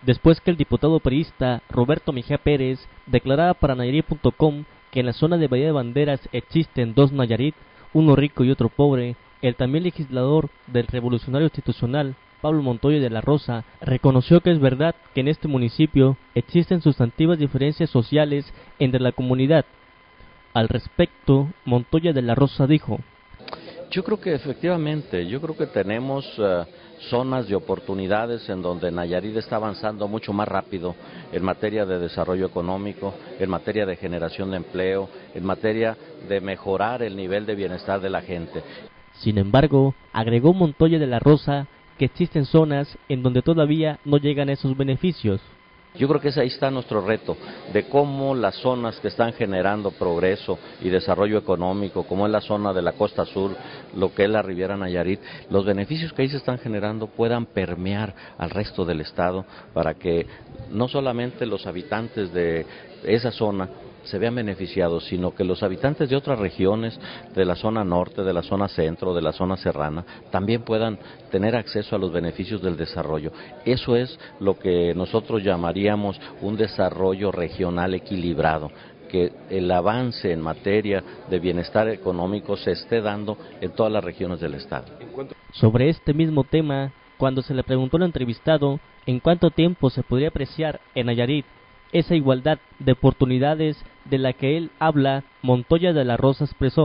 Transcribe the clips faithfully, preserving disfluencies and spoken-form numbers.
después que el diputado priista Roberto Mejía Pérez declarara para Nayarit punto com que en la zona de Bahía de Banderas existen dos Nayarit, uno rico y otro pobre. El también legislador del Revolucionario Institucional, Pablo Montoya de la Rosa, reconoció que es verdad que en este municipio existen sustantivas diferencias sociales entre la comunidad. Al respecto, Montoya de la Rosa dijo: Yo creo que efectivamente, yo creo que tenemos uh, zonas de oportunidades en donde Nayarit está avanzando mucho más rápido en materia de desarrollo económico, en materia de generación de empleo, en materia de mejorar el nivel de bienestar de la gente. Sin embargo, agregó Montoya de la Rosa que existen zonas en donde todavía no llegan esos beneficios. Yo creo que ese ahí está nuestro reto, de cómo las zonas que están generando progreso y desarrollo económico, como es la zona de la Costa Sur, lo que es la Riviera Nayarit, los beneficios que ahí se están generando puedan permear al resto del estado para que no solamente los habitantes de esa zona se vean beneficiados, sino que los habitantes de otras regiones, de la zona norte, de la zona centro, de la zona serrana, también puedan tener acceso a los beneficios del desarrollo. Eso es lo que nosotros llamaríamos un desarrollo regional equilibrado, que el avance en materia de bienestar económico se esté dando en todas las regiones del estado. Sobre este mismo tema, cuando se le preguntó al entrevistado en cuánto tiempo se podría apreciar en Nayarit esa igualdad de oportunidades de la que él habla, Montoya de la Rosa expresó: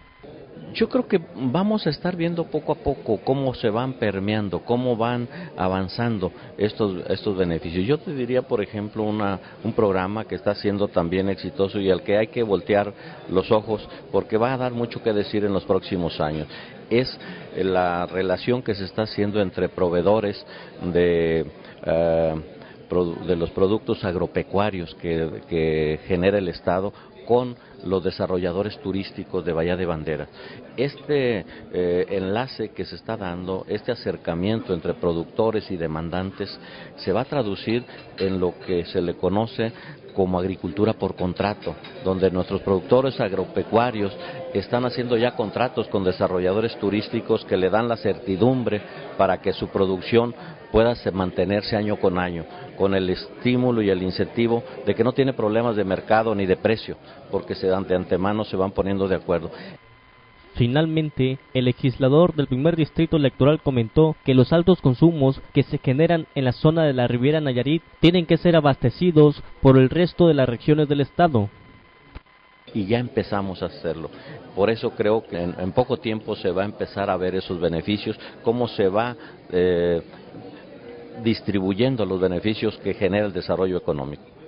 Yo creo que vamos a estar viendo poco a poco cómo se van permeando, cómo van avanzando estos estos beneficios. Yo te diría, por ejemplo, una, un programa que está siendo también exitoso y al que hay que voltear los ojos porque va a dar mucho que decir en los próximos años. Es la relación que se está haciendo entre proveedores de Uh, de los productos agropecuarios que, que genera el Estado con los desarrolladores turísticos de Bahía de Banderas. Este eh, enlace que se está dando, este acercamiento entre productores y demandantes, se va a traducir en lo que se le conoce como agricultura por contrato, donde nuestros productores agropecuarios están haciendo ya contratos con desarrolladores turísticos que le dan la certidumbre para que su producción pueda mantenerse año con año, con el estímulo y el incentivo de que no tiene problemas de mercado ni de precio, porque se, de antemano se van poniendo de acuerdo. Finalmente, el legislador del primer distrito electoral comentó que los altos consumos que se generan en la zona de la Riviera Nayarit tienen que ser abastecidos por el resto de las regiones del estado. Y ya empezamos a hacerlo. Por eso creo que en, en poco tiempo se va a empezar a ver esos beneficios, cómo se va eh, distribuyendo los beneficios que genera el desarrollo económico.